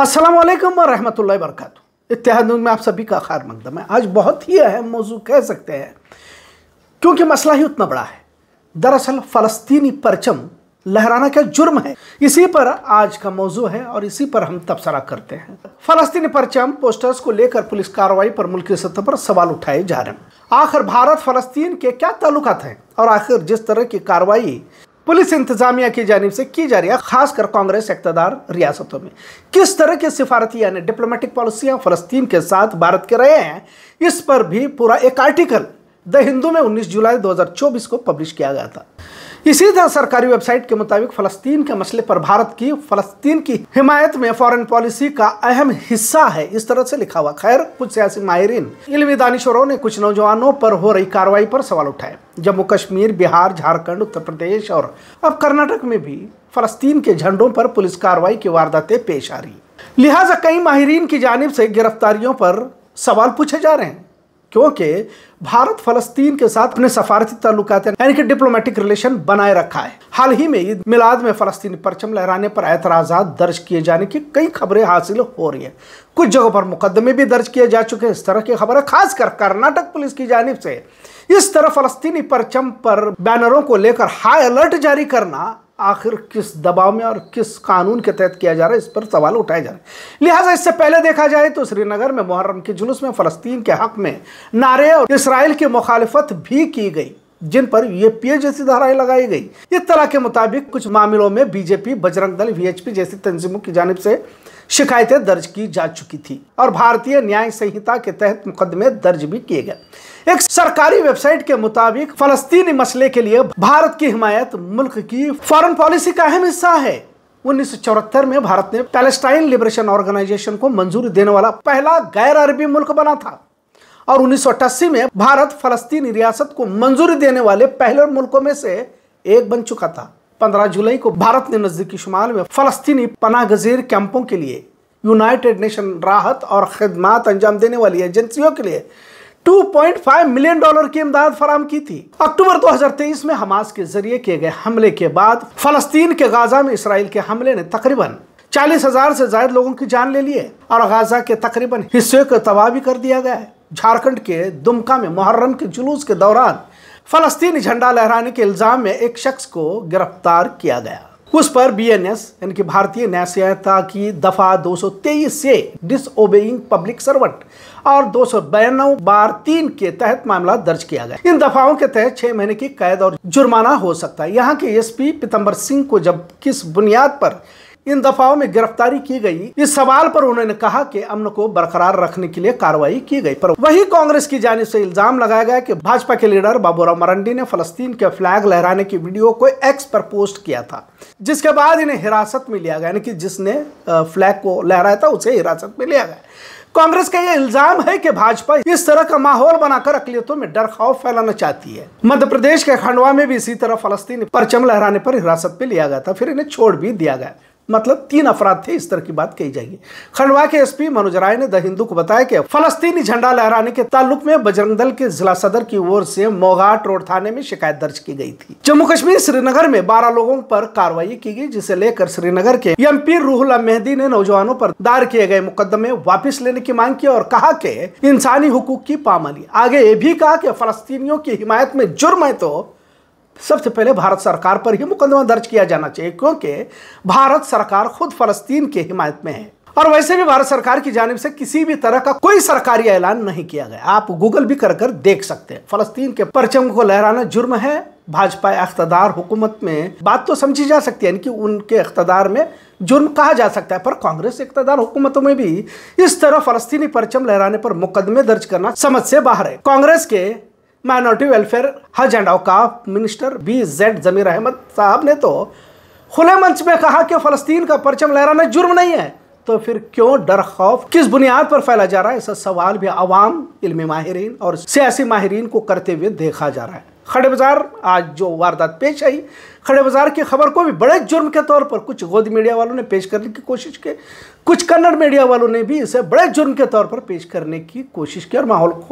अस्सलाम वालेकुम व रहमतुल्लाहि व बरकातुहू। इत्तेहाद न्यूज़ में आप सभी का खैर मकदम है। आज बहुत ही अहम मौजू कह सकते हैं, क्योंकि मसला ही उतना बड़ा है। दरअसल फ़लस्तीनी परचम लहराना क्या जुर्म है, इसी पर आज का मौजू है और इसी पर हम तबसरा करते हैं। फ़लस्तीनी परचम पोस्टर्स को लेकर पुलिस कार्रवाई पर मुल्की सतह पर सवाल उठाए जा रहे हैं। आखिर भारत फ़लस्तीन के क्या ताल्लुकात हैं और आखिर जिस तरह की कार्रवाई पुलिस इंतजामिया की जानिब से की जा रही है, खासकर कांग्रेस इक़्तिदार रियासतों में, किस तरह के सिफारती यानी डिप्लोमेटिक पॉलिसियां फ़लस्तीन के साथ भारत के रहे हैं, इस पर भी पूरा एक आर्टिकल द हिंदू में 19 जुलाई 2024 को पब्लिश किया गया था। इसी तरह सरकारी वेबसाइट के मुताबिक फ़लस्तीन के मसले पर भारत की फ़लस्तीन की हिमायत में फॉरेन पॉलिसी का अहम हिस्सा है, इस तरह से लिखा हुआ। खैर, कुछ सियासी माहिरीन, इल्मी दानिशवरों ने कुछ नौजवानों पर हो रही कार्रवाई पर सवाल उठाए। जम्मू कश्मीर, बिहार, झारखंड, उत्तर प्रदेश और अब कर्नाटक में भी फ़लस्तीन के झंडों पर पुलिस कार्रवाई की वारदातें पेश आ रही, लिहाजा कई माहिरीन की जानिब से गिरफ्तारियों पर सवाल पूछे जा रहे हैं, क्योंकि भारत फ़लस्तीन के साथ अपने सफारती ताल्लुकात यानी कि डिप्लोमेटिक रिलेशन बनाए रखा है। हाल ही में ईद मिलाद में फ़लस्तीनी परचम लहराने पर एतराज़ात दर्ज किए जाने की कई खबरें हासिल हो रही है। कुछ जगहों पर मुकदमे भी दर्ज किए जा चुके हैं। इस तरह की खबरें खासकर कर्नाटक पुलिस की जानिब से इस तरह फ़लस्तीनी परचम पर बैनरों को लेकर हाई अलर्ट जारी करना आखिर किस दबाव में और किस कानून के तहत किया जा रहा है, इस पर सवाल उठाए जा रहे हैं। लिहाजा इससे पहले देखा जाए तो श्रीनगर में मुहर्रम के जुलूस में फ़लस्तीन के हक में नारे और इसराइल की मुखालिफत भी की गई, जिन पर यूएपीए जैसी धाराएं लगाई गई। इत्तला के मुताबिक कुछ मामलों में बीजेपी, बजरंग दल, वीएचपी जैसी तंजीमों की जानिब से शिकायतें दर्ज की जा चुकी थी और भारतीय न्याय संहिता के तहत मुकदमे दर्ज भी किए गए। एक सरकारी वेबसाइट के मुताबिक फ़लस्तीनी मसले के लिए भारत की हिमायत मुल्क की फॉरेन पॉलिसी का अहम हिस्सा है। 1974 में भारत ने पैलेस्टाइन लिबरेशन ऑर्गेनाइजेशन को मंजूरी देने वाला पहला गैर अरबी मुल्क बना था और 1988 में भारत फ़लस्तीनी रियासत को मंजूरी देने वाले पहले मुल्कों में से एक बन चुका था। 15 जुलाई को भारत ने नजदीकी शुमाल में फ़लस्तीनी पनाहगज़ीर कैंपों के लिए यूनाइटेड नेशन राहत और खिदमात अंजाम देने वाली एजेंसियों के लिए $2.5 मिलियन की इमदाद फराम की थी। अक्टूबर 2023 में हमास के जरिए किए गए हमले के बाद फ़लस्तीन के गाजा में इसराइल के हमले ने तकरीबन 40,000 से ज्यादा लोगों की जान ले ली है और गाजा के तकरीबन हिस्से को तबाह भी कर दिया गया है। झारखंड के दुमका में मुहर्रम के जुलूस के दौरान फ़लस्तीनी झंडा लहराने के इल्जाम में एक शख्स को गिरफ्तार किया गया। उस पर बीएनएस यानी कि भारतीय न्याय संहिता की दफा 223 से डिसओबेइंग पब्लिक सर्वेंट और 292(3) के तहत मामला दर्ज किया गया। इन दफाओं के तहत 6 महीने की कैद और जुर्माना हो सकता है। यहाँ के एसपी पीतम्बर सिंह को जब किस बुनियाद पर इन दफाओं में गिरफ्तारी की गई, इस सवाल पर उन्होंने कहा कि अमन को बरकरार रखने के लिए कार्रवाई की गई, पर वही कांग्रेस की जानिब से इल्जाम लगाया गया कि भाजपा के लीडर बाबूराव मरांडी ने फ़लस्तीन के फ्लैग लहराने की वीडियो को एक्स पर पोस्ट किया था, जिसके बाद इन्हें हिरासत में लिया गया, यानी कि जिसने फ्लैग को लहराया था उसे हिरासत में लिया गया। कांग्रेस का यह इल्जाम है कि भाजपा इस तरह का माहौल बनाकर अक़लियतों में डर खौफ फैलाना चाहती है। मध्य प्रदेश के खंडवा में भी इसी तरह फ़लस्तीनी परचम लहराने पर हिरासत में लिया गया था, फिर इन्हें छोड़ भी दिया गया। मतलब 3 अफराद थे, इस तरह की बात कही जाएगी। खंडवा के एसपी मनोज राय ने द हिंदू को बताया कि फ़लस्तीनी झंडा लहराने के ताल्लुक में बजरंग दल के जिला सदर की ओर से मोघाट रोड थाने में शिकायत दर्ज की गई थी। जम्मू कश्मीर श्रीनगर में 12 लोगों पर कार्रवाई की गई, जिसे लेकर श्रीनगर के एमपी रूहुल्लाह मेहदी ने नौजवानों पर दायर किए गए मुकदमे वापस लेने की मांग की और कहा कि इंसानी हुकूक की पामाली। आगे ये भी कहा कि फ़लस्तीनियों की हिमायत में जुर्म है तो सबसे पहले भारत सरकार पर ही मुकदमा दर्ज किया जाना चाहिए, क्योंकि भारत सरकार खुद फ़लस्तीन की हिमायत में है और वैसे भी भारत सरकार की जानिब से किसी भी तरह का कोई सरकारी ऐलान नहीं किया गया। आप गूगल भी कर देख सकते हैं। फ़लस्तीन के परचम को लहराना जुर्म है। भाजपा इक़्तिदार हुकूमत में बात तो समझी जा सकती है कि उनके इक़्तिदार में जुर्म कहा जा सकता है, पर कांग्रेस इक़्तिदार हुकूमतों में भी इस तरह फ़लस्तीनी परचम लहराने पर मुकदमे दर्ज करना समझ से बाहर है। कांग्रेस के माइनॉरिटी वेलफेयर, हज एंड औकाफ मिनिस्टर BZ जमीर अहमद साहब ने तो खुले मंच में कहा कि फ़लस्तीन का परचम लहराना जुर्म नहीं है, तो फिर क्यों डर खौफ किस बुनियाद पर फैला जा रहा है, ऐसा सवाल भी अवाम, इल्मी माहिरीन और सियासी माहिरीन को करते हुए देखा जा रहा है। खड़े बाजार आज जो वारदात पेश आई, खड़े बाजार की खबर को भी बड़े जुर्म के तौर पर कुछ गोदी मीडिया वालों ने पेश करने की कोशिश की, कुछ कन्नड़ मीडिया वालों ने भी इसे बड़े जुर्म के तौर पर पेश करने की कोशिश की और माहौल को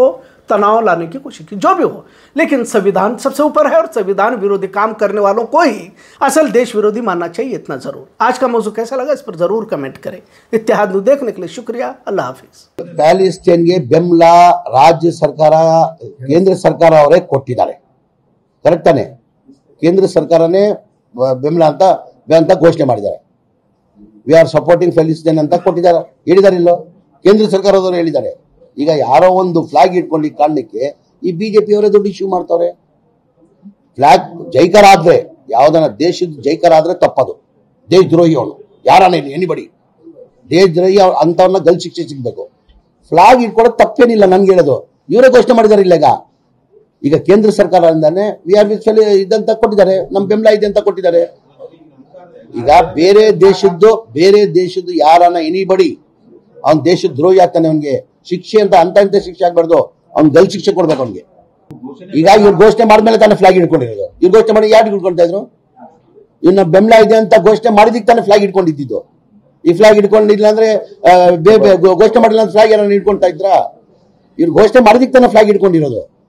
तनाव लाने की कोशिश की, जो भी हो, लेकिन संविधान सबसे ऊपर है और संविधान विरोधी काम करने वालों को ही असल देश विरोधी मानना चाहिए, इतना जरूर। आज का मौजू कैसा लगा इस पर जरूर कमेंट करें। इत्तेहाद न्यूज़ देखने के लिए शुक्रिया। अल्लाह हाफिज। ಪ್ಯಾಲೆಸ್ತೈನ್ಗೆ ಬೆಂಬಲ ರಾಜ್ಯ ಸರ್ಕಾರ ಕೇಂದ್ರ ಸರ್ಕಾರ ಅವರೇ ಕೊಟ್ಟಿದ್ದಾರೆ, ಕರೆಕ್ಟ್ ತಾನೆ? ಕೇಂದ್ರ ಸರ್ಕಾರನೇ ಬೆಂಬಲ ಅಂತ ಘೋಷಣೆ ಮಾಡಿದ್ದಾರೆ. ವಿ ಆರ್ ಸಪೋರ್ಟಿಂಗ್ ಪ್ಯಾಲೆಸ್ತೈನ್ ಅಂತ ಕೊಟ್ಟಿದ್ದಾರೆ, ಹೇಳಿದ್ದಾರೆ ಇಲ್ಲೋ? ಕೇಂದ್ರ ಸರ್ಕಾರದವರು ಹೇಳಿದ್ದಾರೆ. ಈಗ ಯಾರೋ ಒಂದು ಫ್ಲಾಗ್ ಇಟ್ಕೊಂಡು ಕಾರಣಕ್ಕೆ ಈ ಬಿಜೆಪಿ ಅವರೇ ದೊಡ್ಡ ಇಶ್ಯೂ ಮಾಡ್ತಾರೆ. ಫ್ಲಾಗ್ ಜೈಕಾರ ಆದ್ರೆ, ಯಾವ್ದನ್ನ ದೇಶದ ಜೈಕಾರ ಆದ್ರೆ ತಪ್ಪದು. ದೇಶ ದ್ರೋಹಿ ಅವನು, ಯಾರನ್ನ ಇಲ್ಲಿ ಎನಿಬಡಿ ದೇಶ ದ್ರೋಹಿ ಅಂತವ್ರನ್ನ ಗಲ್ ಶಿಕ್ಷೆ ಸಿಗ್ಬೇಕು. ಫ್ಲಾಗ್ ಇಟ್ಕೊಳ್ಳೋದು ತಪ್ಪೇನಿಲ್ಲ, ನನ್ಗೆ ಹೇಳೋದು. ಇವರೇ ಘೋಷಣೆ ಮಾಡಿದ್ದಾರೆ ಇಲ್ಲ. ಈಗ ಕೇಂದ್ರ ಸರ್ಕಾರದಿಂದಾನೆ ವಿ ಆರ್ ವಿತ್ ಇದಂತ ಕೊಟ್ಟಿದ್ದಾರೆ, ನಮ್ ಬೆಂಬಲ ಇದೆ ಅಂತ ಕೊಟ್ಟಿದ್ದಾರೆ. ಈಗ ಬೇರೆ ದೇಶದ್ದು ಯಾರನ್ನ ಎನಿಬಡಿ ಅವ್ನ ದೇಶದ ದ್ರೋಹಿ ಆಗ್ತಾನೆ, ಅವನಿಗೆ ಶಿಕ್ಷೆ ಅಂತ ಶಿಕ್ಷೆ ಆಗ್ಬಾರ್ದು, ಅವ್ನ್ ಗಲ್ ಶಿಕ್ಷೆ ಕೊಡ್ಬೇಕು ಅವನಿಗೆ. ಈಗ ಇವ್ರು ಘೋಷಣೆ ಮಾಡಿದ್ಮೇಲೆ ತಾನೇ ಫ್ಲಾಗ್ ಇಟ್ಕೊಂಡಿರೋದು. ಇವ್ರು ಘೋಷಣೆ ಮಾಡಿ ಯಾರು ಇಟ್ಕೊಳ್ತಾ ಇದ್ರು? ಇವ್ನ ಬೆಂಬಲ ಇದೆ ಅಂತ ಘೋಷಣೆ ಮಾಡಿದಿಕ್ಕೆ ತಾನೇ ಫ್ಲಾಗ್ ಇಟ್ಕೊಂಡಿದ್ದು. ಈ ಫ್ಲಾಗ್ ಇಟ್ಕೊಂಡಿಲ್ಲ ಅಂದ್ರೆ ಘೋಷಣೆ ಮಾಡಿಲ್ಲ ಅಂದ್ರೆ ಫ್ಲಾಗ್ ಯಾರನ್ನ ಇಟ್ಕೊಳ್ತಾ ಇದ್ರ? ಇವ್ರು ಘೋಷಣೆ ಮಾಡಿದಿಕ್ಕೆ ತಾನೇ ಫ್ಲಾಗ್ ಇಟ್ಕೊಂಡಿರೋದು.